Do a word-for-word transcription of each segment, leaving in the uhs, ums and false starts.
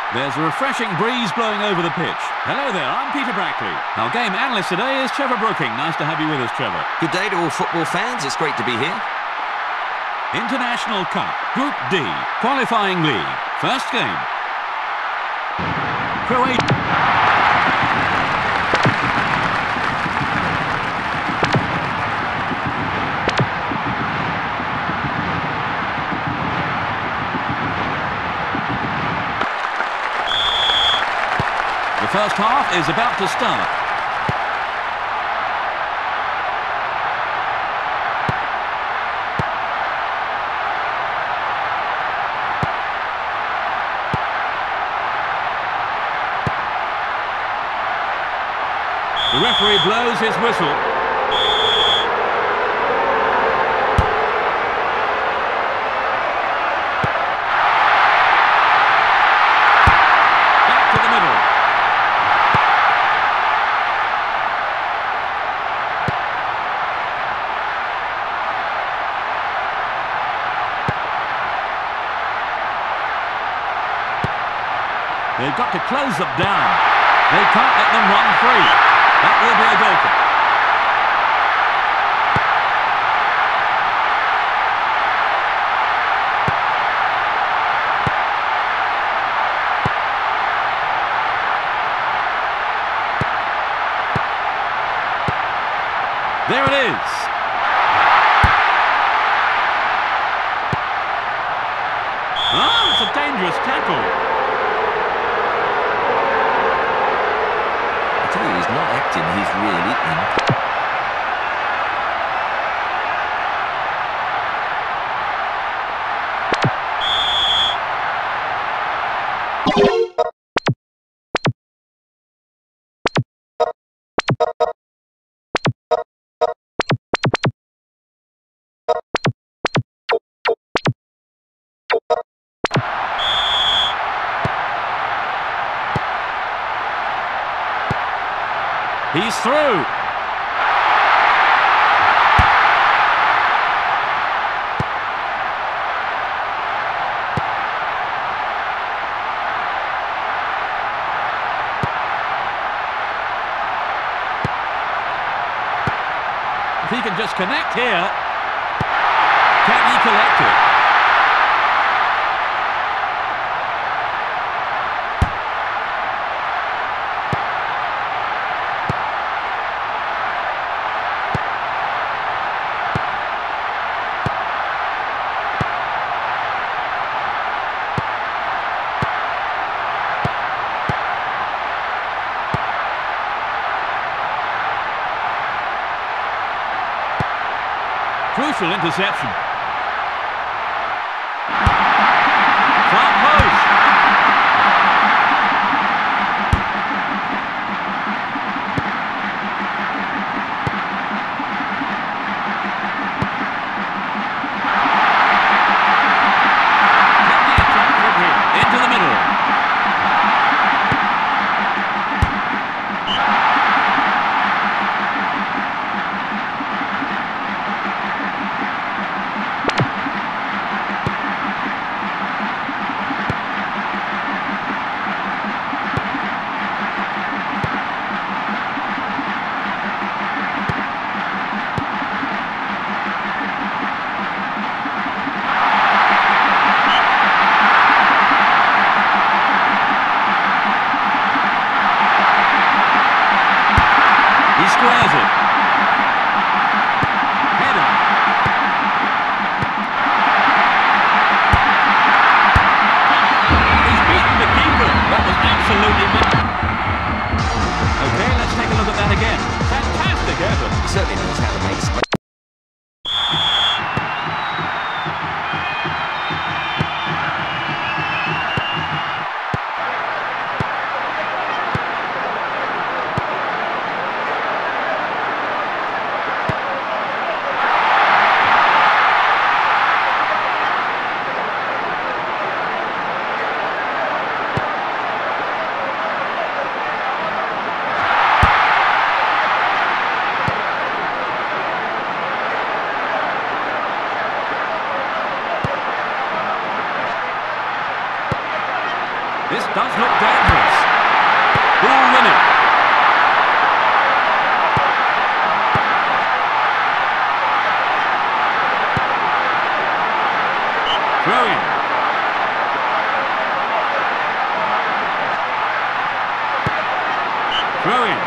There's a refreshing breeze blowing over the pitch. Hello there, I'm Peter Brackley. Our game analyst today is Trevor Brooking. Nice to have you with us, Trevor. Good day to all football fans. It's great to be here. International Cup, Group D, Qualifying League. First game. Croatia. The first half is about to start. The referee blows his whistle. Back to the middle. They've got to close them down. They can't let them run free. That will be a goal kick. There it is. Ah, it's a dangerous tackle. He's not acting, he's really in. He's through. If he can just connect here, can he collect it? Crucial interception. Far post. Into the middle. This does look dangerous. Who will win it? Throw in. Throw in.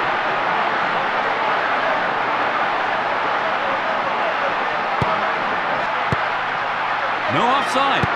No offside.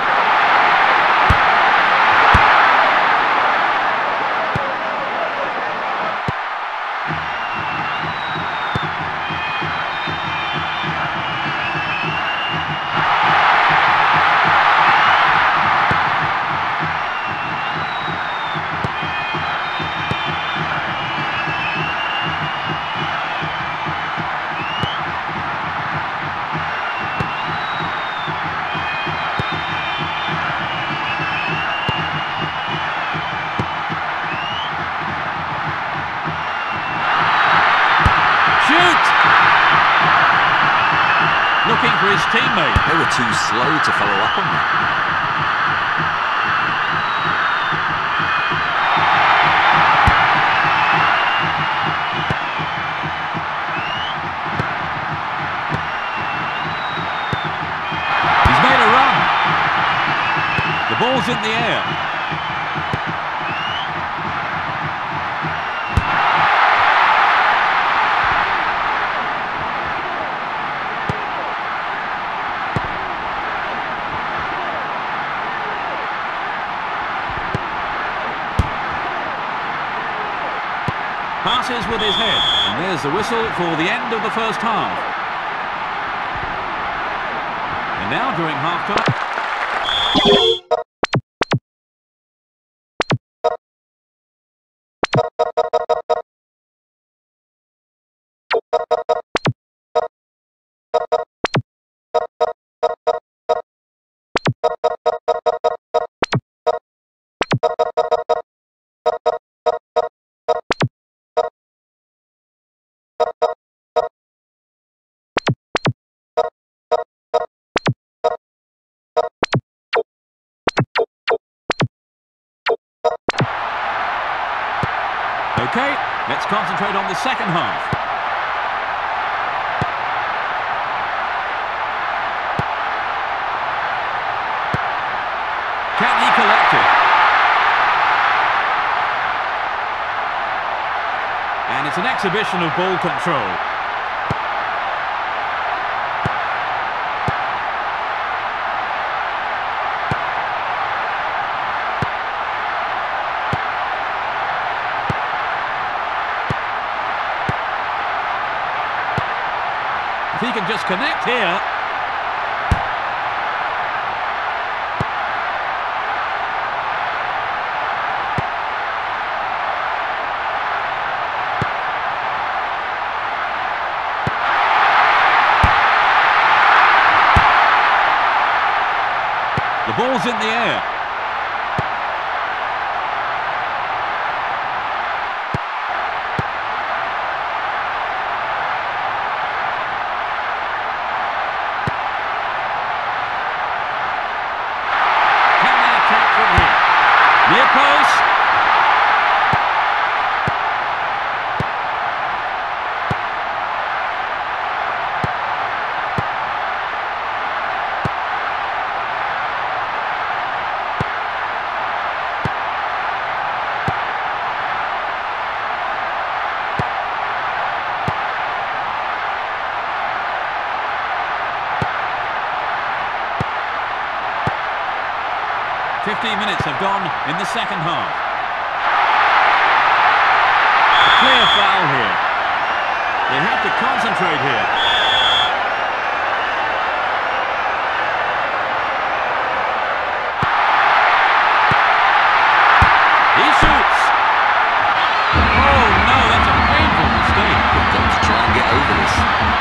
Looking for his teammate. They were too slow to follow up on that. He's made a run. The ball's in the air. Passes with his head, and there's the whistle for the end of the first half. And now during half-time... Okay, let's concentrate on the second half. Can he collect it? And it's an exhibition of ball control. If he can just connect here. The ball's in the air. Near post. Fifteen minutes have gone in the second half. A clear foul here. They have to concentrate here. He shoots. Oh no, that's a painful mistake. They've got to try and get over this.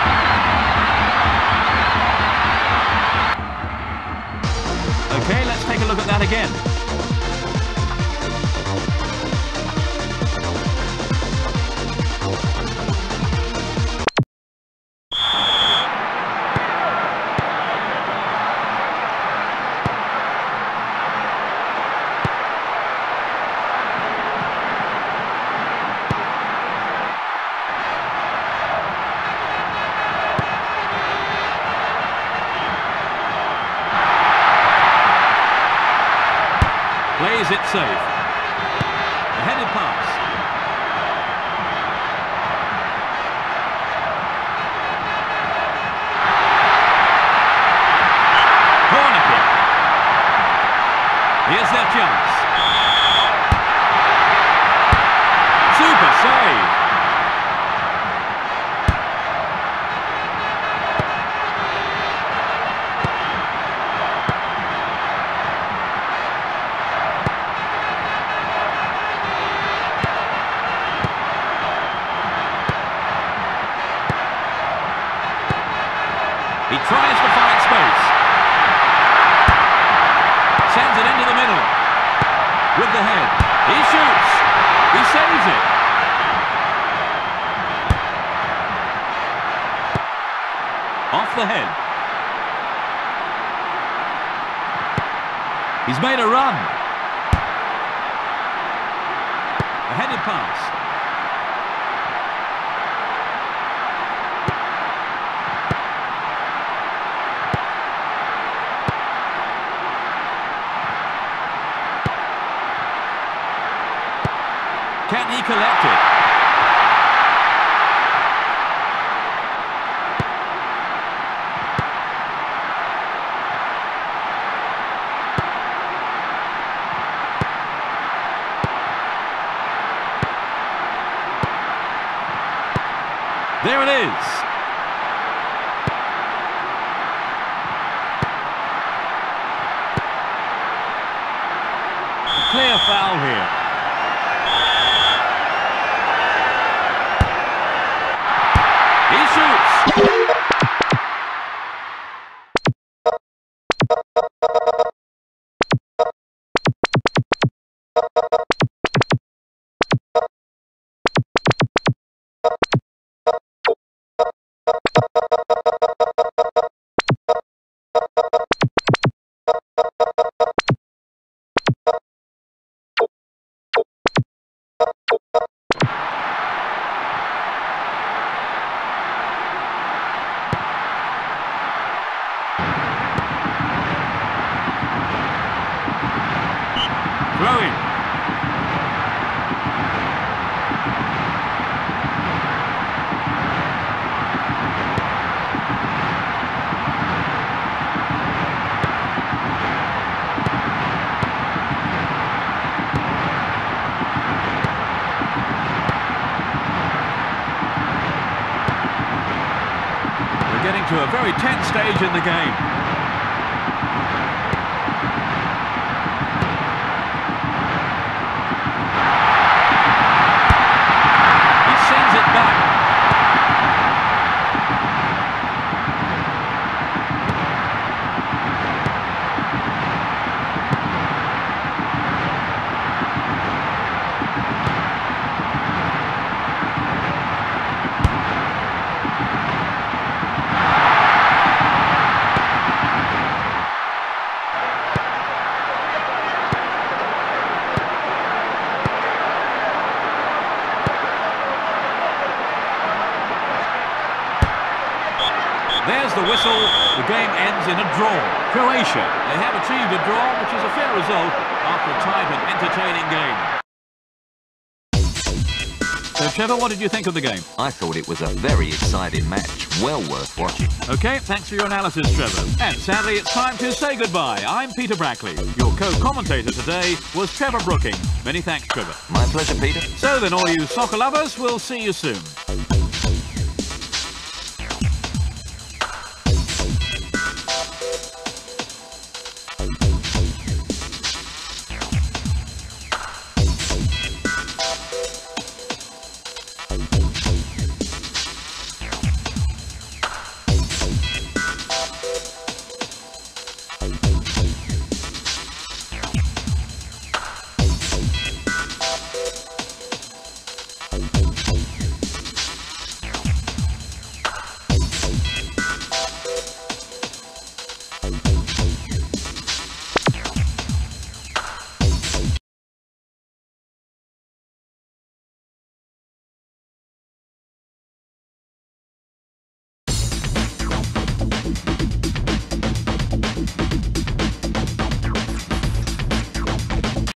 Okay, let's take a look at that again. Plays it safe. A headed pass. Corner kick. Here's their chance. Super save. He tries to find space. Sends it into the middle. With the head. He shoots. He saves it. Off the head. He's made a run. A headed pass. Can he collect it? There it is. Clear foul here. He shoots. Throwing. We're getting to a very tense stage in the game. There's the whistle. The game ends in a draw. Croatia, they have achieved a draw, which is a fair result after a tight and entertaining game. So, Trevor, what did you think of the game? I thought it was a very exciting match. Well worth watching. OK, thanks for your analysis, Trevor. And sadly, it's time to say goodbye. I'm Peter Brackley. Your co-commentator today was Trevor Brooking. Many thanks, Trevor. My pleasure, Peter. So then, all you soccer lovers, we'll see you soon.